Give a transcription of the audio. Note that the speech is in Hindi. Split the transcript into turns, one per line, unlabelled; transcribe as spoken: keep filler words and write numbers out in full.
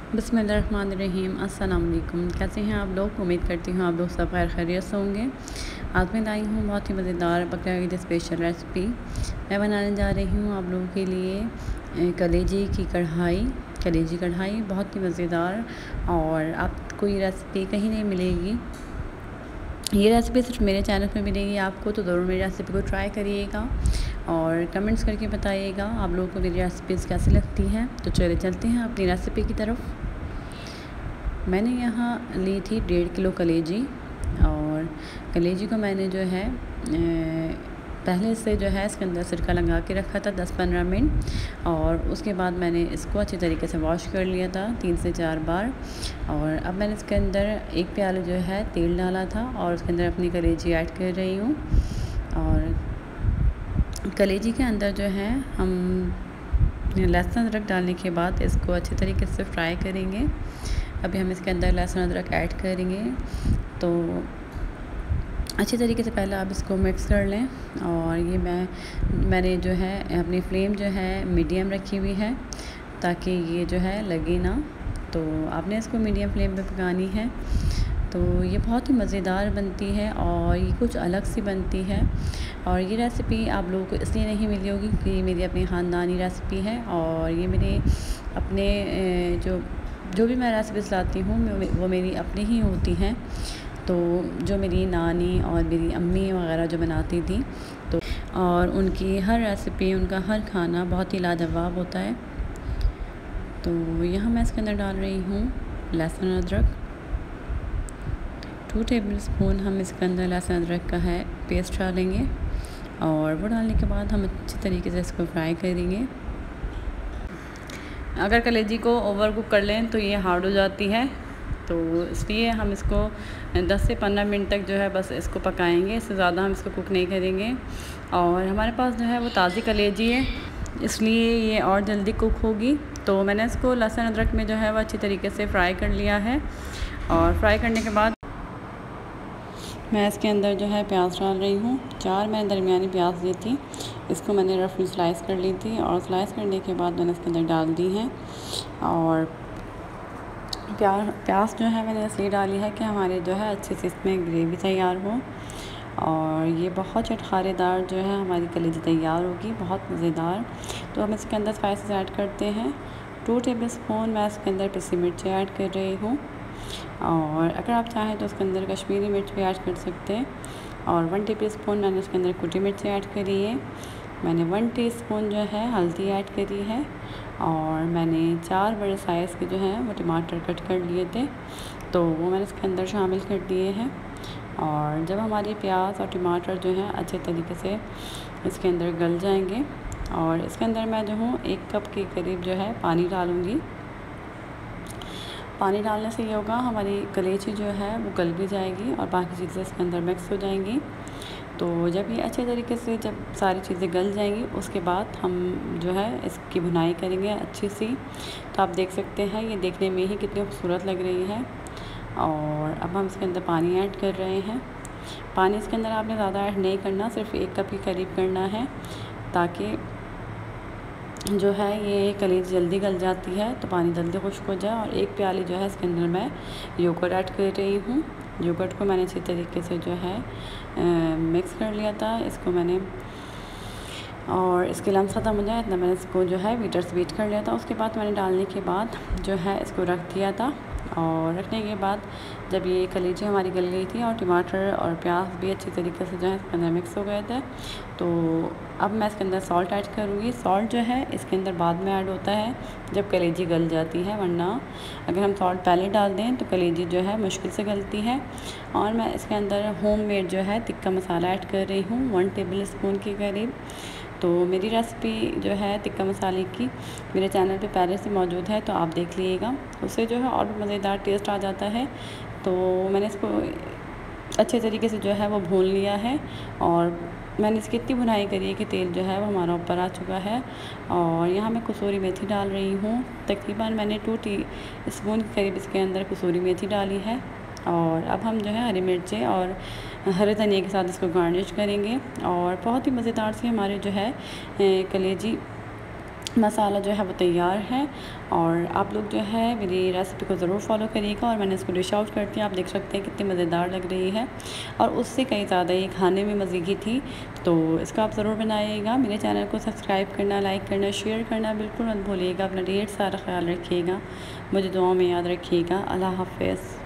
बिस्मिल्लाहिर्रहमानिर्रहीम। अस्सलाम वालेकुम। कैसे हैं आप लोग? उम्मीद करती हूँ आप लोग सब खैर खैरियत से होंगे। आज मैं लाई हूँ बहुत ही मज़ेदार बकरा ईद स्पेशल रेसिपी। मैं बनाने जा रही हूँ आप लोगों के लिए कलेजी की कढ़ाई। कलेजी कढ़ाई बहुत ही मज़ेदार, और आपको ये रेसिपी कहीं नहीं मिलेगी। ये रेसिपी सिर्फ मेरे चैनल पे मिलेगी आपको, तो ज़रूर मेरी रेसिपी को ट्राई करिएगा और कमेंट्स करके बताइएगा आप लोगों को मेरी रेसिपीज़ कैसी लगती हैं। तो चले चलते हैं अपनी रेसिपी की तरफ। मैंने यहाँ ली थी डेढ़ किलो कलेजी, और कलेजी को मैंने जो है पहले से जो है इसके अंदर सिरका लगा के रखा था दस पंद्रह मिनट, और उसके बाद मैंने इसको अच्छी तरीके से वॉश कर लिया था तीन से चार बार। और अब मैंने इसके अंदर एक प्याला जो है तेल डाला था, और उसके अंदर अपनी कलेजी ऐड कर रही हूँ। और कलेजी के अंदर जो है हम लहसुन अदरक डालने के बाद इसको अच्छी तरीके से फ्राई करेंगे। अभी हम इसके अंदर लहसुन अदरक ऐड करेंगे, तो अच्छी तरीके से पहले आप इसको मिक्स कर लें। और ये मैं मैंने जो है अपनी फ्लेम जो है मीडियम रखी हुई है, ताकि ये जो है लगे ना। तो आपने इसको मीडियम फ्लेम पे पकानी है। तो ये बहुत ही मज़ेदार बनती है और ये कुछ अलग सी बनती है। और ये रेसिपी आप लोगों को इसलिए नहीं मिली होगी क्योंकि ये मेरी अपनी ख़ानदानी रेसिपी है, और ये मेरे अपने जो जो भी मैं रेसिपीज़ लाती हूँ वो मेरी अपनी ही होती हैं। तो जो मेरी नानी और मेरी अम्मी वगैरह जो बनाती थी, तो और उनकी हर रेसिपी, उनका हर खाना बहुत ही लाजवाब होता है। तो यहाँ मैं इसके अंदर डाल रही हूँ लहसुन अदरक। टू टेबल स्पून हम इसके अंदर लहसुन अदरक का है पेस्ट डालेंगे, और वो डालने के बाद हम अच्छी तरीके से इसको फ्राई करेंगे। अगर कलेजी को ओवर कुक कर लें तो ये हार्ड हो जाती है, तो इसलिए हम इसको दस से पंद्रह मिनट तक जो है बस इसको पकाएंगे, इससे ज़्यादा हम इसको कुक नहीं करेंगे। और हमारे पास जो है वो ताज़ी कलेजी है, इसलिए ये और जल्दी कुक होगी। तो मैंने इसको लहसुन अदरक में जो है वो अच्छी तरीके से फ्राई कर लिया है। और फ्राई करने के बाद मैं इसके अंदर जो है प्याज डाल रही हूँ। चार मैंने दरमियानी प्याज ली थी, इसको मैंने रफली स्लाइस कर ली थी, और स्लाइस करने के बाद मैंने इसके अंदर डाल दी हैं। और प्याज प्याज जो है मैंने इसलिए डाली है कि हमारे जो है अच्छे से इसमें ग्रेवी तैयार हो, और ये बहुत चटखारेदार जो है हमारी कलेजी तैयार होगी, बहुत मज़ेदार। तो हम इसके अंदर स्पाइसेस ऐड करते हैं। टू टेबल स्पून मैं इसके अंदर पिसी मिर्ची ऐड कर रही हूँ, और अगर आप चाहें तो उसके अंदर कश्मीरी मिर्च भी ऐड कर सकते हैं। और वन टेबल स्पून मैंने उसके अंदर कुटी मिर्ची ऐड करी है। मैंने वन टीस्पून जो है हल्दी ऐड करी है, और मैंने चार बड़े साइज़ के जो हैं वो टमाटर कट कर लिए थे, तो वो मैंने इसके अंदर शामिल कर दिए हैं। और जब हमारी प्याज और टमाटर जो हैं अच्छे तरीके से इसके अंदर गल जाएंगे, और इसके अंदर मैं जो हूँ एक कप के करीब जो है पानी डालूँगी। पानी डालने से ये होगा हमारी कलेजी जो है वो गल भी जाएगी और बाकी चीज़ें इसके अंदर मिक्स हो जाएंगी। तो जब ये अच्छे तरीके से जब सारी चीज़ें गल जाएंगी, उसके बाद हम जो है इसकी भुनाई करेंगे अच्छी सी। तो आप देख सकते हैं ये देखने में ही कितनी खूबसूरत लग रही है। और अब हम इसके अंदर पानी ऐड कर रहे हैं। पानी इसके अंदर आपने ज़्यादा ऐड नहीं करना, सिर्फ एक कप के करीब करना है, ताकि जो है ये कलेजी जल्दी गल जाती है, तो पानी जल्दी खुश्क हो जाए। और एक प्याली जो है इसके अंदर मैं योगर्ट ऐड कर रही हूँ। योगर्ट को मैंने अच्छी तरीके से जो है आ, मिक्स कर लिया था। इसको मैंने और इसके लम्स ख़त्म हो जाए इतना मैंने इसको जो है बीटर से बीट कर लिया था। उसके बाद मैंने डालने के बाद जो है इसको रख दिया था, और रखने के बाद जब ये कलेजी हमारी गल गई थी और टमाटर और प्याज भी अच्छी तरीके से जो है इसके अंदर मिक्स हो गए थे, तो अब मैं इसके अंदर सॉल्ट ऐड करूँगी। सॉल्ट जो है इसके अंदर बाद में ऐड होता है जब कलेजी गल जाती है, वरना अगर हम सॉल्ट पहले डाल दें तो कलेजी जो है मुश्किल से गलती है। और मैं इसके अंदर होम मेड जो है तिक्का मसाला ऐड कर रही हूँ वन टेबल स्पून के करीब। तो मेरी रेसिपी जो है तिक्का मसाले की मेरे चैनल पे पहले से मौजूद है, तो आप देख लीजिएगा, उससे जो है और भी मज़ेदार टेस्ट आ जाता है। तो मैंने इसको अच्छे तरीके से जो है वो भून लिया है, और मैंने इसकी इतनी भुनाई करी है कि तेल जो है वो हमारा ऊपर आ चुका है। और यहाँ मैं कसूरी मेथी डाल रही हूँ। तकरीबन मैंने टू टी स्पून के करीब इसके अंदर कसूरी मेथी डाली है। और अब हम जो है हरी मिर्चें और हरे धनिया के साथ इसको गार्निश करेंगे, और बहुत ही मज़ेदार सी हमारे जो है कलेजी मसाला जो है वो तैयार है। और आप लोग जो है मेरी रेसिपी को ज़रूर फॉलो करिएगा। और मैंने इसको डिश आउट कर दिया, आप देख सकते हैं कितनी मज़ेदार लग रही है और उससे कहीं ज़्यादा ये खाने में मज़े की थी। तो इसको आप ज़रूर बनाइएगा। मेरे चैनल को सब्सक्राइब करना, लाइक करना, शेयर करना बिल्कुल मत भूलिएगा। अपना ढेर सारा ख्याल रखिएगा, मुझे दुआओं में याद रखिएगा। अल्लाह हाफ़िज़।